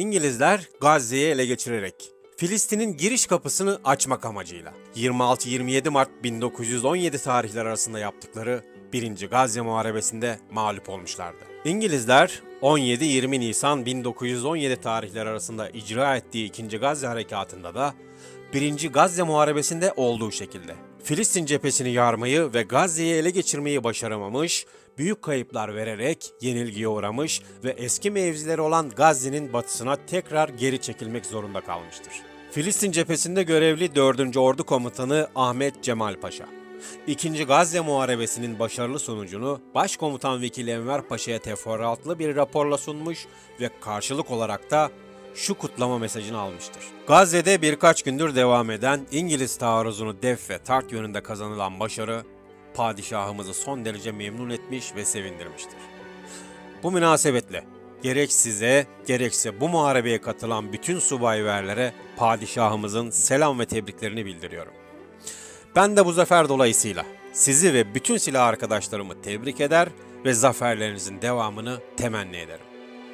İngilizler Gazze'yi ele geçirerek Filistin'in giriş kapısını açmak amacıyla 26-27 Mart 1917 tarihleri arasında yaptıkları 1. Gazze Muharebesi'nde mağlup olmuşlardı. İngilizler 17-20 Nisan 1917 tarihleri arasında icra ettiği 2. Gazze Harekatı'nda da 1. Gazze Muharebesi'nde olduğu şekilde Filistin cephesini yarmayı ve Gazze'yi ele geçirmeyi başaramamış, büyük kayıplar vererek yenilgiye uğramış ve eski mevzileri olan Gazze'nin batısına tekrar geri çekilmek zorunda kalmıştır. Filistin cephesinde görevli 4. Ordu Komutanı Ahmet Cemal Paşa, 2. Gazze Muharebesi'nin başarılı sonucunu Başkomutan Vekili Enver Paşa'ya teferruatlı bir raporla sunmuş ve karşılık olarak da şu kutlama mesajını almıştır. Gazze'de birkaç gündür devam eden İngiliz taarruzunu def ve tart yönünde kazanılan başarı, padişahımızı son derece memnun etmiş ve sevindirmiştir. Bu münasebetle gerek size, gerekse bu muharebeye katılan bütün subayverlere padişahımızın selam ve tebriklerini bildiriyorum. Ben de bu zafer dolayısıyla sizi ve bütün silah arkadaşlarımı tebrik eder ve zaferlerinizin devamını temenni ederim.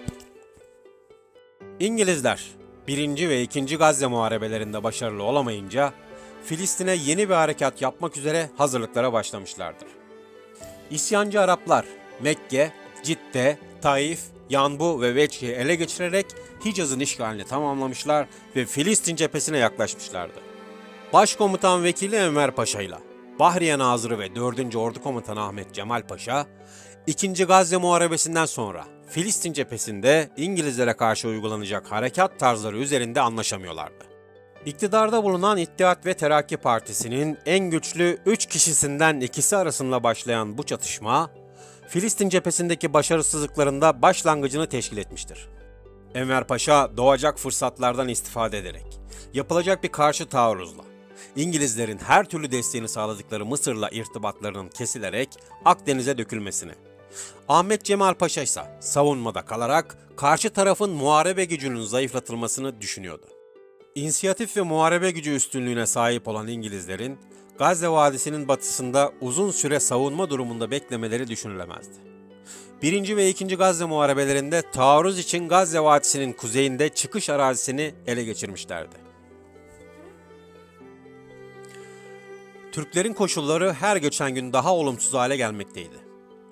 İngilizler 1. ve 2. Gazze muharebelerinde başarılı olamayınca Filistin'e yeni bir harekat yapmak üzere hazırlıklara başlamışlardır. İsyancı Araplar Mekke, Cidde, Taif, Yanbu ve Vecihi ele geçirerek Hicaz'ın işgalini tamamlamışlar ve Filistin cephesine yaklaşmışlardı. Başkomutan Vekili Enver Paşa ile Bahriye Nazırı ve 4. Ordu Komutanı Ahmet Cemal Paşa, 2. Gazze Muharebesi'nden sonra Filistin cephesinde İngilizlere karşı uygulanacak harekat tarzları üzerinde anlaşamıyorlardı. İktidarda bulunan İttihat ve Terakki Partisi'nin en güçlü 3 kişisinden ikisi arasında başlayan bu çatışma, Filistin cephesindeki başarısızlıklarında başlangıcını teşkil etmiştir. Enver Paşa doğacak fırsatlardan istifade ederek, yapılacak bir karşı taarruzla, İngilizlerin her türlü desteğini sağladıkları Mısır'la irtibatlarının kesilerek Akdeniz'e dökülmesini, Ahmet Cemal Paşa ise savunmada kalarak karşı tarafın muharebe gücünün zayıflatılmasını düşünüyordu. İnisiyatif ve muharebe gücü üstünlüğüne sahip olan İngilizlerin Gazze Vadisi'nin batısında uzun süre savunma durumunda beklemeleri düşünülemezdi. 1. ve 2. Gazze muharebelerinde taarruz için Gazze Vadisi'nin kuzeyinde çıkış arazisini ele geçirmişlerdi. Türklerin koşulları her geçen gün daha olumsuz hale gelmekteydi.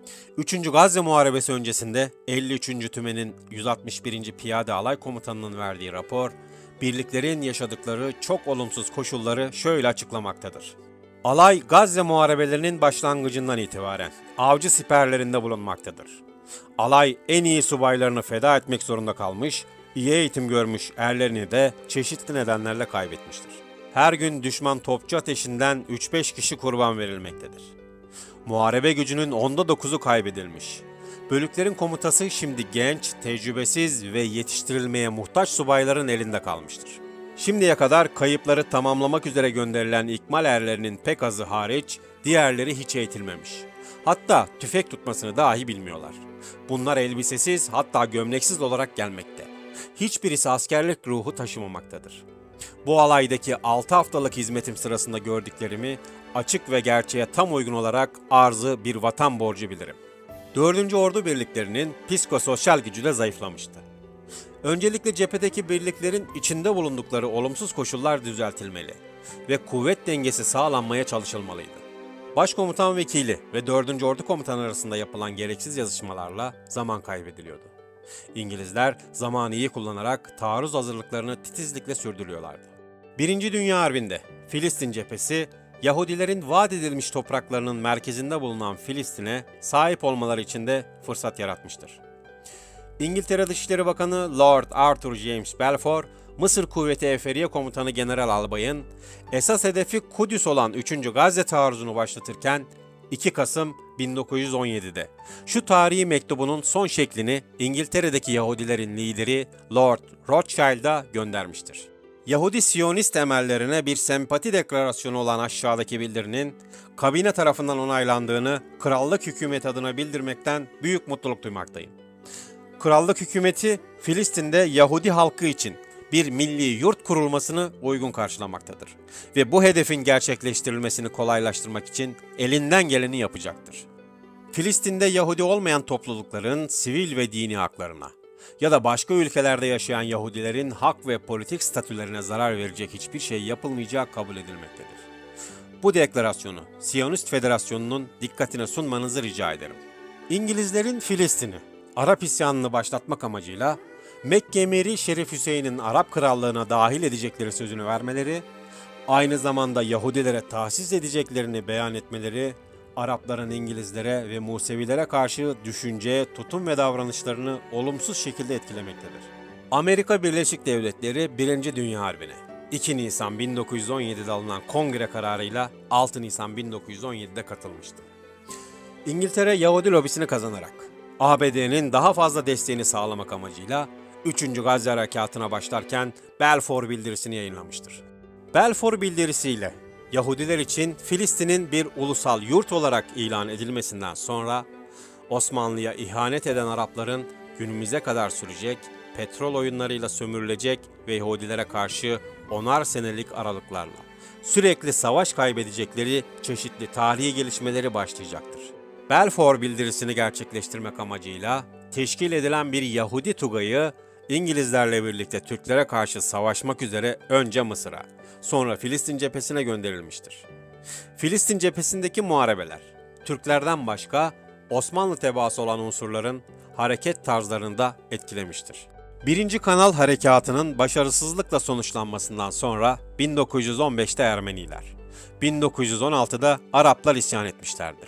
3. Gazze Muharebesi öncesinde 53. Tümen'in 161. Piyade Alay Komutanı'nın verdiği rapor, birliklerin yaşadıkları çok olumsuz koşulları şöyle açıklamaktadır. Alay, Gazze muharebelerinin başlangıcından itibaren avcı siperlerinde bulunmaktadır. Alay, en iyi subaylarını feda etmek zorunda kalmış, iyi eğitim görmüş erlerini de çeşitli nedenlerle kaybetmiştir. Her gün düşman topçu ateşinden 3-5 kişi kurban verilmektedir. Muharebe gücünün 9'u kaybedilmiş. Bölüklerin komutası şimdi genç, tecrübesiz ve yetiştirilmeye muhtaç subayların elinde kalmıştır. Şimdiye kadar kayıpları tamamlamak üzere gönderilen ikmal erlerinin pek azı hariç diğerleri hiç eğitilmemiş. Hatta tüfek tutmasını dahi bilmiyorlar. Bunlar elbisesiz, hatta gömleksiz olarak gelmekte. Hiçbirisi askerlik ruhu taşımamaktadır. Bu alaydaki 6 haftalık hizmetim sırasında gördüklerimi açık ve gerçeğe tam uygun olarak arzı bir vatan borcu bilirim. 4. Ordu birliklerinin psikososyal gücü de zayıflamıştı. Öncelikle cephedeki birliklerin içinde bulundukları olumsuz koşullar düzeltilmeli ve kuvvet dengesi sağlanmaya çalışılmalıydı. Başkomutan Vekili ve 4. Ordu Komutanı arasında yapılan gereksiz yazışmalarla zaman kaybediliyordu. İngilizler zamanı iyi kullanarak taarruz hazırlıklarını titizlikle sürdürüyorlardı. 1. Dünya Harbi'nde Filistin cephesi, Yahudilerin vaat edilmiş topraklarının merkezinde bulunan Filistin'e sahip olmaları için de fırsat yaratmıştır. İngiltere Dışişleri Bakanı Lord Arthur James Balfour, Mısır Kuvveti Eferiye Komutanı General Albay'ın esas hedefi Kudüs olan 3. Gazze taarruzunu başlatırken 2 Kasım 1917'de şu tarihi mektubunun son şeklini İngiltere'deki Yahudilerin lideri Lord Rothschild'a göndermiştir. Yahudi Siyonist emellerine bir sempati deklarasyonu olan aşağıdaki bildirinin kabine tarafından onaylandığını krallık hükümeti adına bildirmekten büyük mutluluk duymaktayım. Krallık hükümeti Filistin'de Yahudi halkı için bir milli yurt kurulmasını uygun karşılamaktadır ve bu hedefin gerçekleştirilmesini kolaylaştırmak için elinden geleni yapacaktır. Filistin'de Yahudi olmayan toplulukların sivil ve dini haklarına, ya da başka ülkelerde yaşayan Yahudilerin hak ve politik statülerine zarar verecek hiçbir şey yapılmayacağı kabul edilmektedir. Bu deklarasyonu Siyonist Federasyonu'nun dikkatine sunmanızı rica ederim. İngilizlerin Filistin'i, Arap isyanını başlatmak amacıyla Mekke Emiri Şerif Hüseyin'in Arap Krallığına dahil edecekleri sözünü vermeleri, aynı zamanda Yahudilere tahsis edeceklerini beyan etmeleri, Arapların İngilizlere ve Musevilere karşı düşünce, tutum ve davranışlarını olumsuz şekilde etkilemektedir. Amerika Birleşik Devletleri 1. Dünya Harbi'ne 2 Nisan 1917'de alınan kongre kararıyla 6 Nisan 1917'de katılmıştı. İngiltere Yahudi lobisini kazanarak ABD'nin daha fazla desteğini sağlamak amacıyla 3. Gazze Harekatı'na başlarken Balfour Bildirisi'ni yayınlamıştır. Balfour Bildirisi'yle Yahudiler için Filistin'in bir ulusal yurt olarak ilan edilmesinden sonra Osmanlı'ya ihanet eden Arapların günümüze kadar sürecek, petrol oyunlarıyla sömürülecek ve Yahudilere karşı 10'ar senelik aralıklarla sürekli savaş kaybedecekleri çeşitli tarihi gelişmeleri başlayacaktır. Balfour Bildirisi'ni gerçekleştirmek amacıyla teşkil edilen bir Yahudi tugayı İngilizlerle birlikte Türklere karşı savaşmak üzere önce Mısır'a, sonra Filistin cephesine gönderilmiştir. Filistin cephesindeki muharebeler, Türklerden başka Osmanlı tebaası olan unsurların hareket tarzlarını da etkilemiştir. 1. Kanal Harekatı'nın başarısızlıkla sonuçlanmasından sonra 1915'te Ermeniler, 1916'da Araplar isyan etmişlerdir.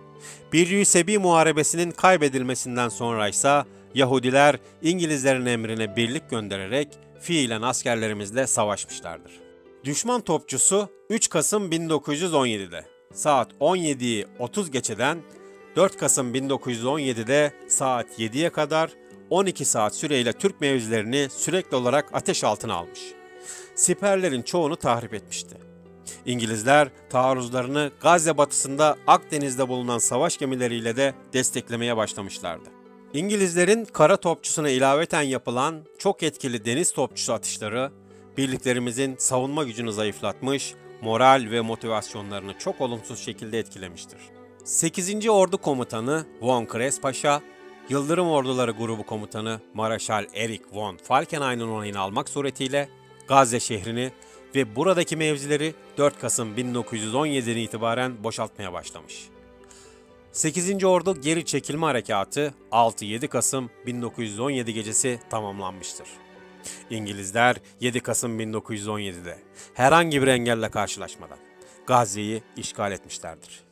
Bir Sebi Muharebesi'nin kaybedilmesinden sonra ise Yahudiler İngilizlerin emrine birlik göndererek fiilen askerlerimizle savaşmışlardır. Düşman topçusu 3 Kasım 1917'de saat 17'yi 30 geçeden 4 Kasım 1917'de saat 7'ye kadar 12 saat süreyle Türk mevzilerini sürekli olarak ateş altına almış. Siperlerin çoğunu tahrip etmişti. İngilizler taarruzlarını Gazze batısında Akdeniz'de bulunan savaş gemileriyle de desteklemeye başlamışlardı. İngilizlerin kara topçusuna ilaveten yapılan çok etkili deniz topçusu atışları, birliklerimizin savunma gücünü zayıflatmış, moral ve motivasyonlarını çok olumsuz şekilde etkilemiştir. 8. Ordu Komutanı Von Kres Paşa, Yıldırım Orduları Grubu Komutanı Maraşal Erich von Falkenhayn'ın onayını almak suretiyle Gazze şehrini ve buradaki mevzileri 4 Kasım 1917'den itibaren boşaltmaya başlamış. 8. Ordu geri çekilme harekatı 6-7 Kasım 1917 gecesi tamamlanmıştır. İngilizler 7 Kasım 1917'de herhangi bir engelle karşılaşmadan Gazze'yi işgal etmişlerdir.